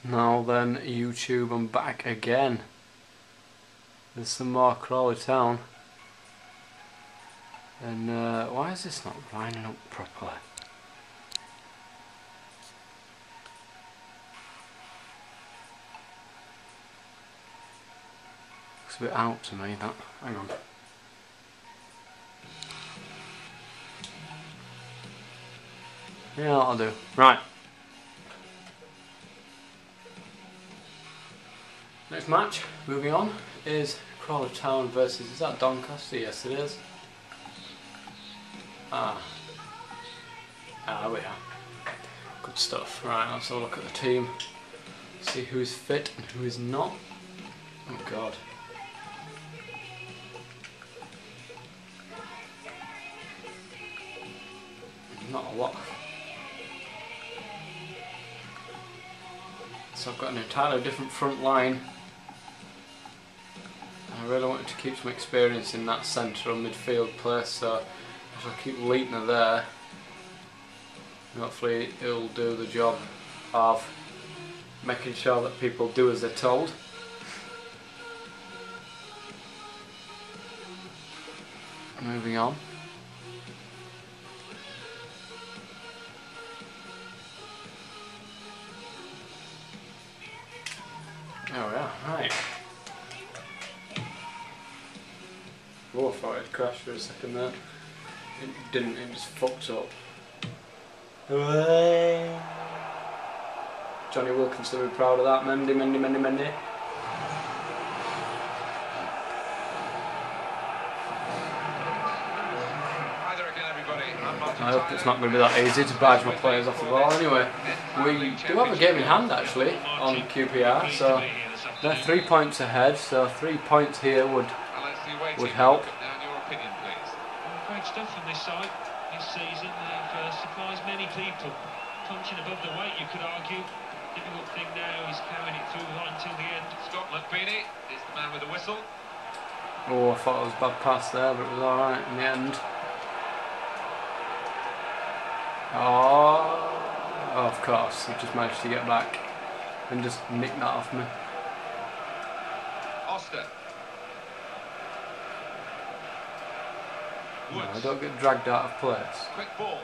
Now then, YouTube, I'm back again. There's some more Crawley Town. And why is this not lining up properly? Looks a bit out to me, that. Hang on. Yeah, that'll do. Right. Next match, moving on, is Crawley Town versus, is that Doncaster? Yes it is. There we are. Good stuff. Right, let's have a look at the team. See who's fit and who is not. Oh god. Not a lot. So I've got an entirely different front line. I really wanted to keep some experience in that central midfield place, so I shall keep Leitner there. Hopefully he'll do the job of making sure that people do as they're told. Moving on. There we are, right. Oh, I thought it crashed for a second there. It didn't, it just fucked up. Johnny Wilkinson will be proud of that. Mendy. I hope it's not going to be that easy to barge my players off the ball. Anyway, we do have a game in hand actually on QPR, so they're 3 points ahead, so 3 points here would help. Great stuff from this side this season. They've surprised many people. Punching above the weight, you could argue. Difficult thing now is carrying it through right until the end. Scott McBeanie is the man with the whistle. Oh, I thought it was a bad pass there, but it was alright in the end. Oh, of course, he just managed to get back and just nick that off me. Oster. No, I don't get dragged out of place. Quick ball.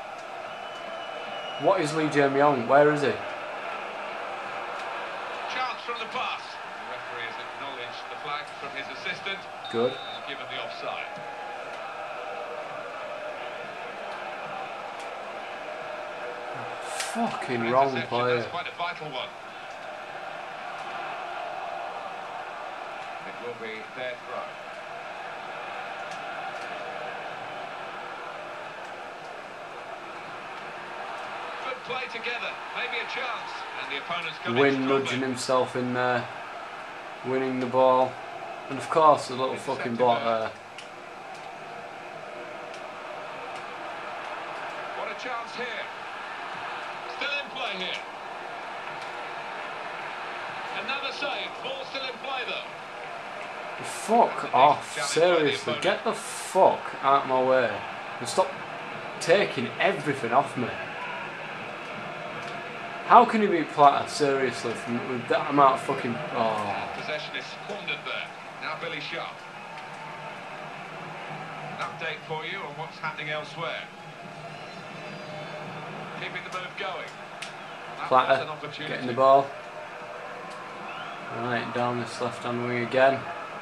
What is Lee Jae-myung? Where is he? Chance from the pass. The referee has acknowledged the flag from his assistant. Good. And given the offside. Fucking wrong player. That's quite a vital one. It will be their throw. Good play together, maybe a chance, and the opponent's coming Win nudging himself in there, winning the ball, and of course a little fucking block there. What a chance here. Still in play here. Another save, ball still in play though. Fuck off, seriously, get the fuck out of my way and stop taking everything off me. How can you beat Platter, seriously, with that amount of fucking... Oh. Possession is squandered there. Now Billy Sharp. An update for you on what's happening elsewhere. Keeping the move going. Platter, getting the ball. Right, down this left-hand wing again.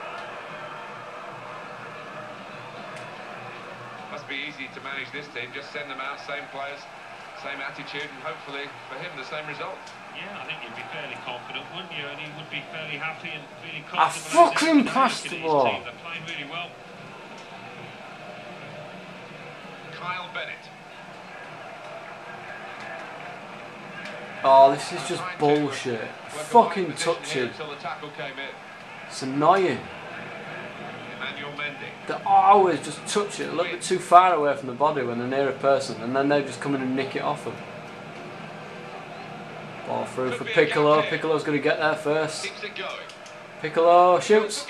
Must be easy to manage this team, just send them out, same players, same attitude, and hopefully for him the same result. Yeah, I think you'd be fairly confident, wouldn't you? And he would be fairly happy and feeling comfortable. I fucking passed the ball. They're playing really well. Kyle Bennett. Oh, this is just bullshit. Fucking touching. It's annoying. They always just touch it a little bit too far away from the body when they're near a person, and then they just come in and nick it off them. Ball through for Piccolo. Piccolo's going to get there first. Piccolo shoots.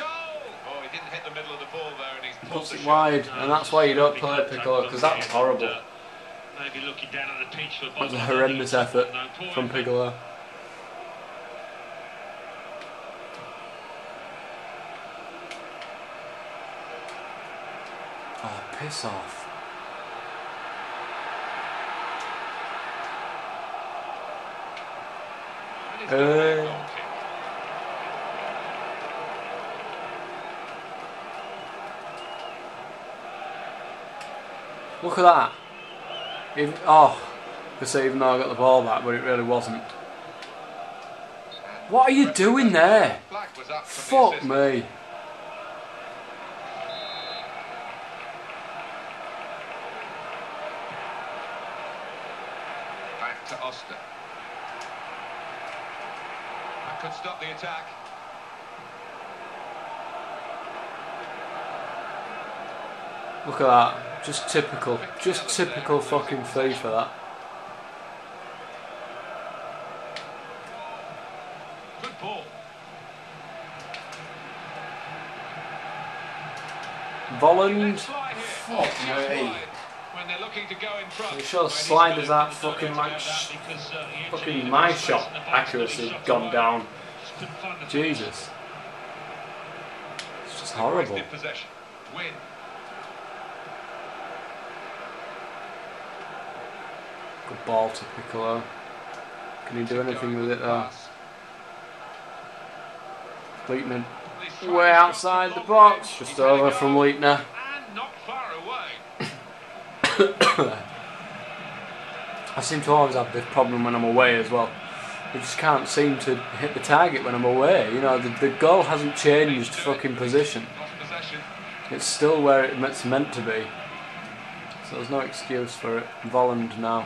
Puts it wide, and that's why you don't play Piccolo, because that's horrible. Maybe looking down at the pitch for That was a horrendous effort from Piccolo. piss off. Look at that. Even, oh, I say even though I got the ball back, but it really wasn't. What are you doing there? Fuck me. Back to Oster. That could stop the attack. Look at that. Just typical fucking FIFA that. Good ball. Volland. Fuck me. When they're looking to go in front. It shows sliders out fucking like fucking my shot accuracy gone down. Jesus. It's just horrible. Win. Good ball to Piccolo. Can he do anything with it though? Leitner way outside the box. Just over from Leitner. And not far away. I seem to always have this problem when I'm away as well. I just can't seem to hit the target when I'm away. You know, the goal hasn't changed fucking position. It's still where it's meant to be. So there's no excuse for it. Volland now.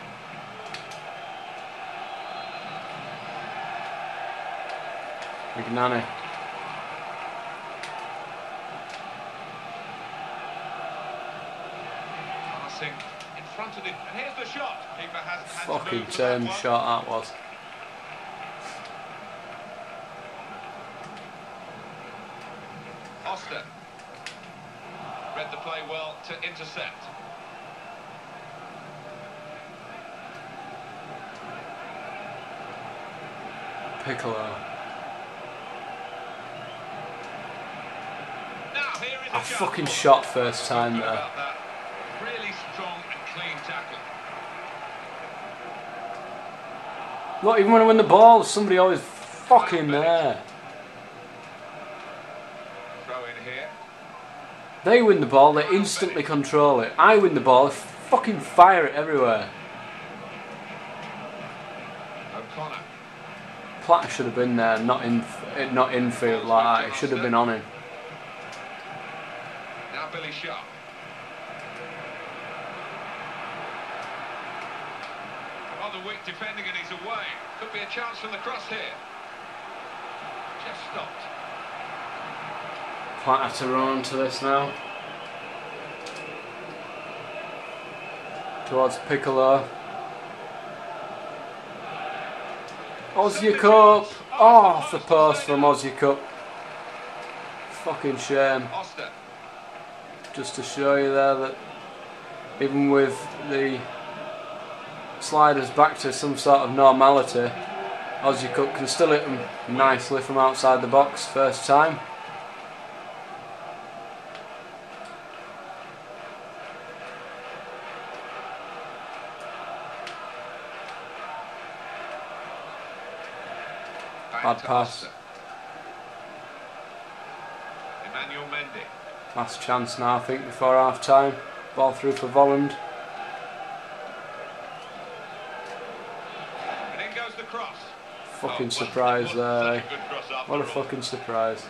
Mignani. Passing in front of it, and here's the shot. Keeper hasn't had to Fucking move for turn that one. shot that was. Oster read the play well to intercept. Piccolo. Now here is a I fucking shot first time there. Really strong and clean tackle. Not even when I win the ball, somebody always fucking there. Throw in here. They win the ball, they instantly control it. I win the ball, I fucking fire it everywhere. O'Connor. Platter should have been there, not infield like that. It should have been on him. Now Billy Sharp. Rather weak defending and he's away. Could be a chance from the cross here. Just stopped. Platter to run onto this now. Towards Piccolo. Aussie Cup! Oh, off the post from Aussie Cup. Fucking shame. Oster. Just to show you there that even with the sliders back to some sort of normality, Aussie Cup can still hit them nicely from outside the box first time. Bad pass. Emmanuel Mendy. Last chance now, I think, before half time. Ball through for Volland. And in goes the cross. Fucking surprise there, eh? Good cross after What a all. fucking surprise.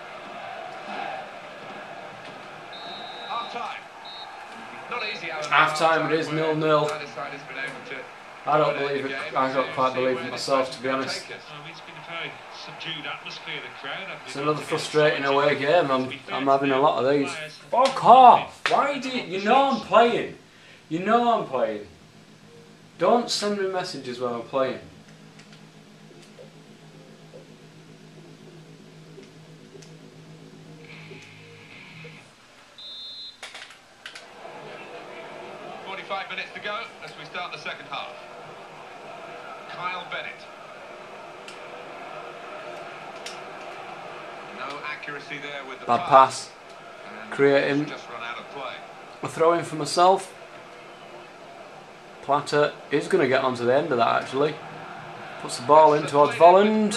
Half time. Not easy. Half time, it is 0-0. Neither side has been able to I don't believe it. I don't quite believe it myself, to be honest. It's been a very subdued atmosphere, the crowd. It's another frustrating away game. I'm having a lot of these. Fuck off! Why do you know I'm playing? You know I'm playing. Don't send me messages when I'm playing. Minutes to go as we start the second half. Kyle Bennett. No accuracy there with the Bad pass. And Creating. just run out of play. A throw in for myself. Platter is going to get onto the end of that actually. Puts the ball in towards Volland.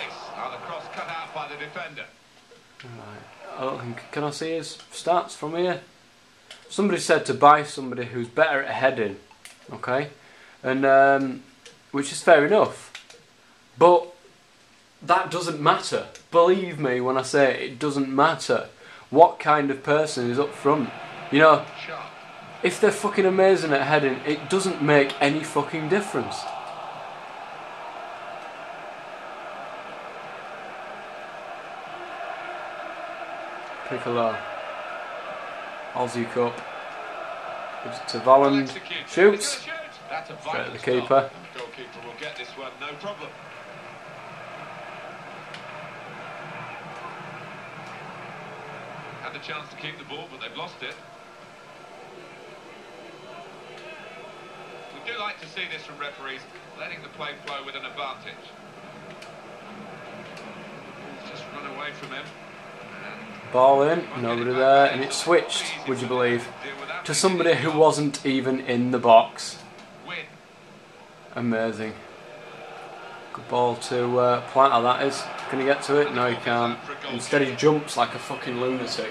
Right. I don't think, can I see his stats from here? Somebody said to buy somebody who's better at heading. Okay. And which is fair enough. But that doesn't matter. Believe me when I say it doesn't matter what kind of person is up front. You know, if they're fucking amazing at heading, it doesn't make any fucking difference. Piccolo. Aussie Cup. Gives it to Volland. Shoots. Straight at the keeper. Goalkeeper will get this one, no problem. Had the chance to keep the ball, but they've lost it. We do like to see this from referees, letting the play flow with an advantage. Just run away from him. Ball in, nobody there, and it switched, would you believe, to somebody who wasn't even in the box. Amazing. Good ball to Platter, that is. Can he get to it? No, he can't. Instead he jumps like a fucking lunatic.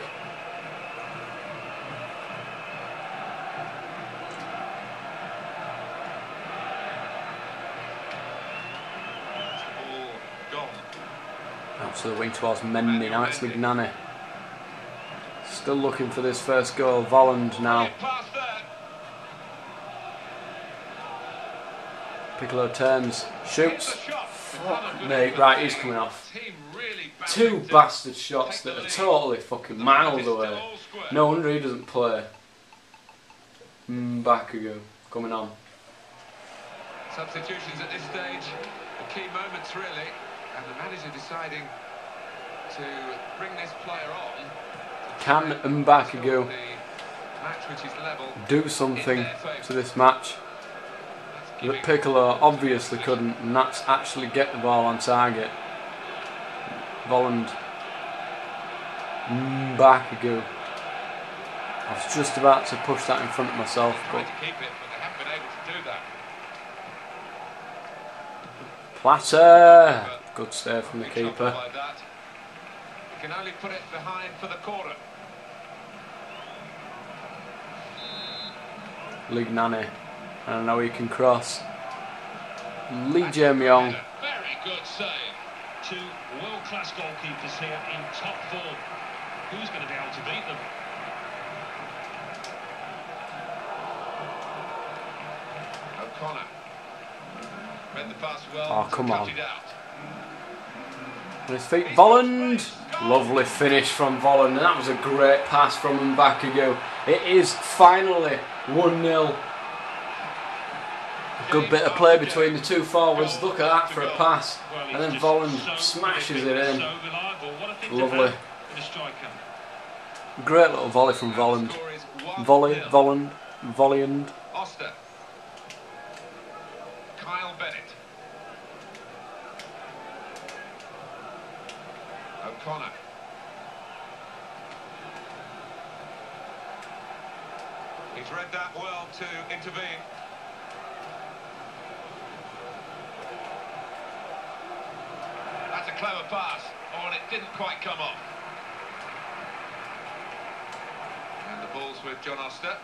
Out to the wing towards Mendy, now it's Lignani. Still looking for this first goal. Volland now. Piccolo turns, shoots. Fuck me, right, he's coming off. Two bastard shots that are totally fucking miles away. No wonder he doesn't play. Bakugo coming on. Substitutions at this stage, the key moments really, and the manager deciding to bring this player on. Can Bakugo do something to this match that Piccolo obviously couldn't, and that's actually get the ball on target? Volland. Bakugo. I was just about to push that in front of myself, but Platter. Good save from the keeper. Can only put it behind for the corner. Lignani. I know he can cross. Lee Jae-myung. Very good save. Two world-class goalkeepers here in top form. Who's going to be able to beat them? O'Connor. Read the pass well. Oh, come on. On his feet, Volland. Lovely finish from Volland, and that was a great pass from Bakugo. It is finally 1-0. Good bit of play between the two forwards. Look at that for a pass, and then Volland smashes it in. Lovely. Great little volley from Volland. Volland. Kyle Bennett. O'Connor. He's read that well to intervene. That's a clever pass. Oh, and it didn't quite come off. And the ball's with John Oster.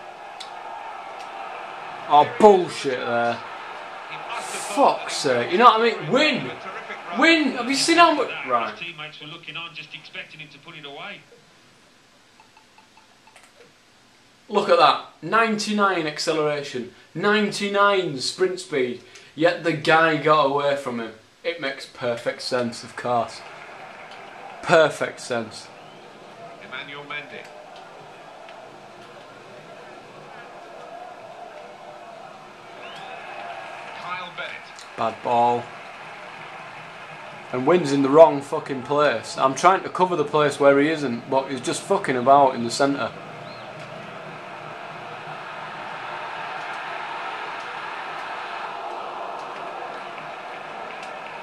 Oh, bullshit there. Fuck's sake. You know what I mean? Win! Win! Have you seen how much? Right. His teammates were looking on, just expecting him to put it away. Look at that. 99 acceleration. 99 sprint speed. Yet the guy got away from him. It makes perfect sense, of course. Perfect sense. Emmanuel Mendy. Kyle Bennett. Bad ball. And Wynn's in the wrong fucking place. I'm trying to cover the place where he isn't, but he's just fucking about in the centre.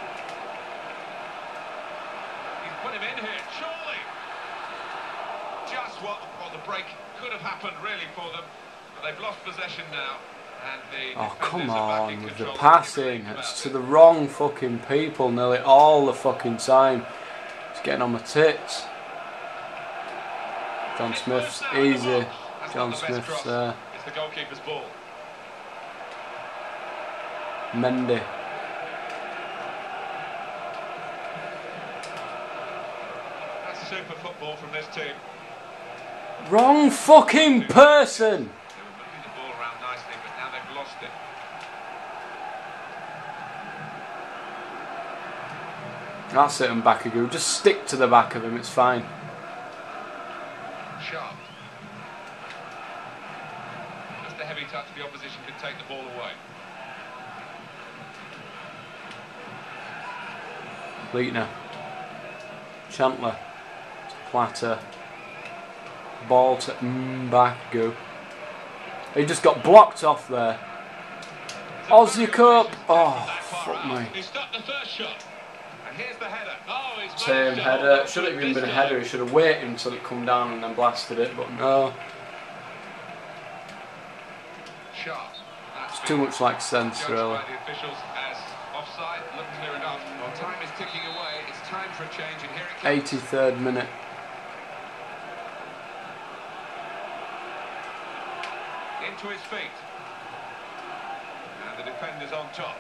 He's put him in here, Crawley. just what the break could have happened really for them. But they've lost possession now. And the Oh, come defenders are back in on with the control. passing. It's to the wrong fucking people nearly all the fucking time. It's getting on my tits. John Smith's easy. John Smith's there. It's the goalkeeper's ball. Mendy. That's super football from this team. Wrong fucking person! They were moving the ball around nicely, but now they've lost it. That's it, and Bakagoo. Just stick to the back of him, it's fine. Sharp. Just a heavy touch, the opposition could take the ball away. Leitner. Chandler. Platter. Ball to Bakagoo. He just got blocked off there. Aussie Cup. Oh, fuck me. He stopped the first shot. And here's the header. Oh, it's Same header. Should have even been a header. He should have waited until it come down and then blasted it, but no. Sharp. It's too much like sense, really. The officials as offside. Looked clear enough. Well, time is ticking away. It's time for a change, and here it comes. 83rd minute. Into his feet. And the defender's on top.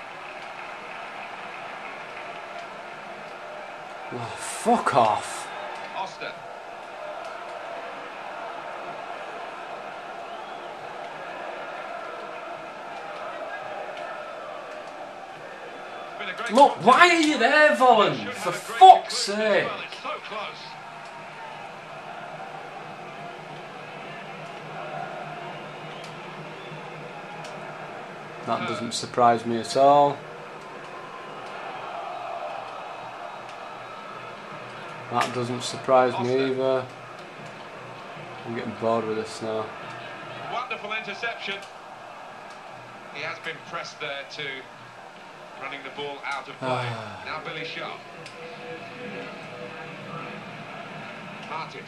Oh, fuck off. Oster. Look, why are you there, Vollen? For fuck's sake. Well, it's so close. That doesn't surprise me at all. That doesn't surprise me either. I'm getting bored with this now. Wonderful interception. He has been pressed there to running the ball out of play. Now Billy Sharp. Martis.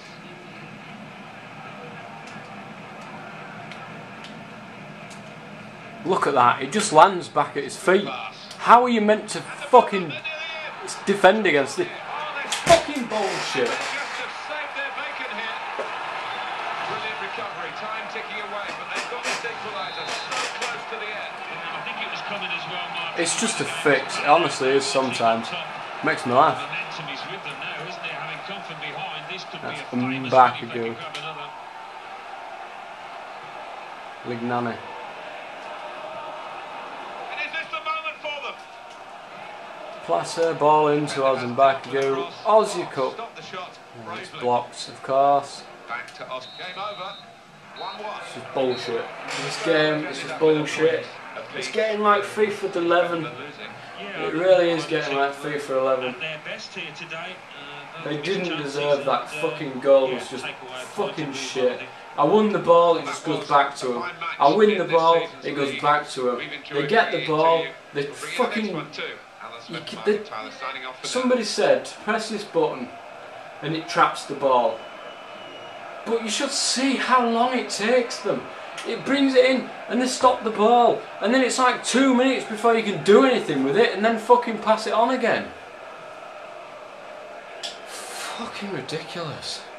Look at that, it just lands back at his feet. How are you meant to fucking defend against it? It's fucking bullshit. Just have saved their bacon here. Brilliant recovery, time ticking away, but they've got this equaliser so close to the end. I think it was coming as well, Mark. It's just a fix, it honestly is sometimes. Makes me laugh. Momentum is with them now, isn't it? Having come from behind, this could be a That's famous back one if ago. they could grab another. Lignani. And is this the moment for them? Placer, ball into us and back go. Aussie Cup. Stop the shot. And it's bravely. blocked, of course. Back to us. Game over. 1-1. This is bullshit. This game, this is bullshit. It's getting like FIFA 11. It really is getting like FIFA 11. They didn't deserve that fucking goal. It's just fucking shit. I won the ball, it just goes back to him. I win the ball, it goes back to him. They get the ball, they fucking... Somebody said, press this button and it traps the ball. But you should see how long it takes them. It brings it in and they stop the ball. And then it's like 2 minutes before you can do anything with it and then fucking pass it on again. Fucking ridiculous.